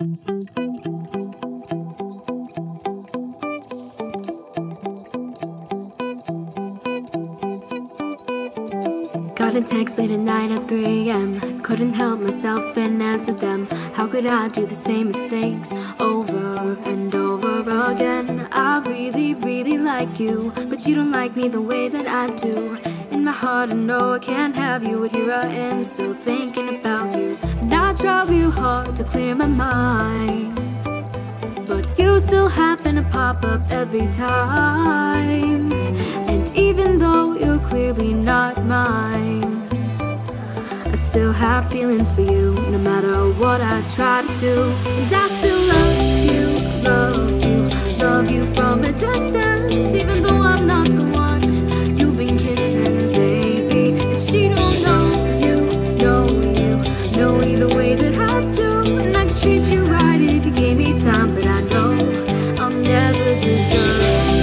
Got a text late at night at 3 a.m. Couldn't help myself and answered them. How could I do the same mistakes over and over again? I really, really like you, but you don't like me the way that I do. In my heart I know I can't have you, but here I am still thinking about you. And I try real hard to clear my mind, but you still happen to pop up every time. And even though you're clearly not mine, I still have feelings for you, no matter what I try to do. And I still love you, love you, love you from a distance. Even though I'm not the one you've been kissing, baby. And she don't know you, know you the way that I do. And I could treat you right if you gave me time, but I know I'll never deserve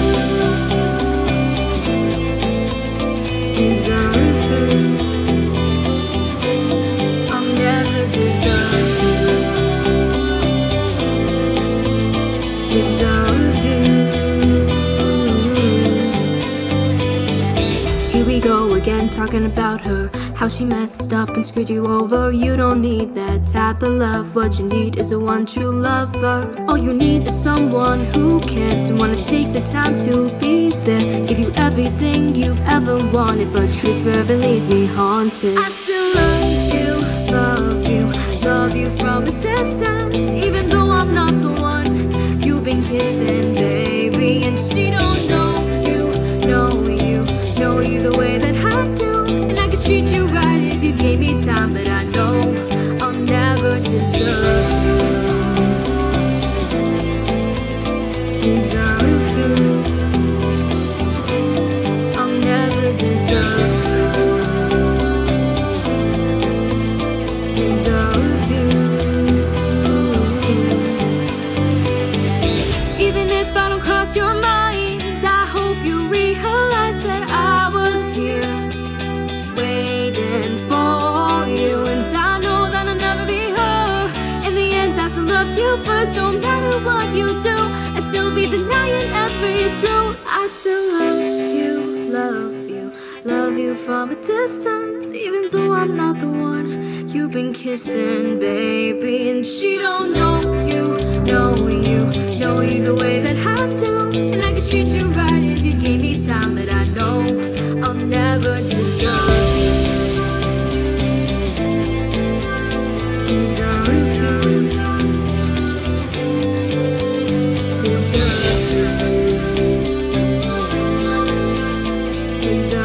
you. I'll never deserve you. Here we go again, talking about her, how she messed up and screwed you over. You don't need that type of love. What you need is a one true lover. All you need is someone who cares, someone that takes the time to be there, give you everything you've ever wanted. But truth forever leaves me haunted. I still love you, love you, love you from a distance. Even though I'm not the one you've been kissing, baby. And she don't know you the way that I do. And I could treat you right if you gave me time, but I know I'll never deserve you. Deserve you. I'll never deserve you. Deserve you. Even if I don't cross your mind, I hope you realize that I was here waiting for you. And I know that I'll never be her. In the end, I still loved you first. No matter what you do, I'd still be denying every truth. I still love you, love you, love you from a distance. Even though I'm not the one you've been kissing, baby. And she don't know you the way that I do. And I could treat you right if you gave me time, but I know I'll never deserve you. Deserve you. Deserve you. Deserve